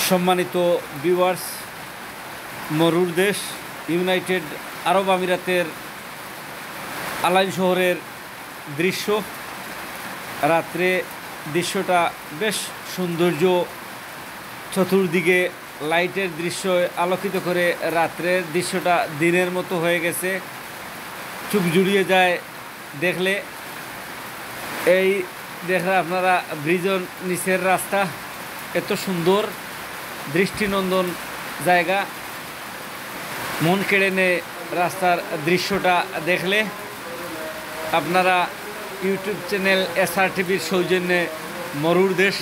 সম্মানিত ভিউয়ার্স, মরুর দেশ ইউনাইটেড আরব আমিরাতের আলাইন শহরের দৃশ্য। রাত্রে দৃশ্যটা বেশ সৌন্দর্য, চতুর্দিকে লাইটের দৃশ্য আলোকিত করে রাত্রের দৃশ্যটা দিনের মতো হয়ে গেছে। চোখ জুড়িয়ে যায় দেখলে। এই দেখলে আপনারা ব্রিজের নিচের রাস্তা, এত সুন্দর দৃষ্টিনন্দন জায়গা, মন কেড়ে নেয় রাস্তার দৃশ্যটা দেখলে। আপনারা ইউটিউব চ্যানেল SR টিভির সৌজন্যে মরুর দেশ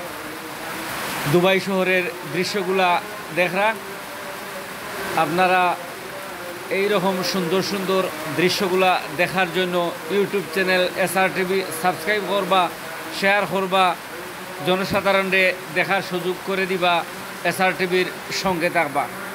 দুবাই শহরের দৃশ্যগুলা দেখরা আপনারা এই রকম সুন্দর সুন্দর দৃশ্যগুলা দেখার জন্য YouTube channel SR TV subscribe করবা, শেয়ার করবা, জনসাধারণে দেখার সুযোগ করে দিবা, SR টিভির সঙ্গে থাকবা।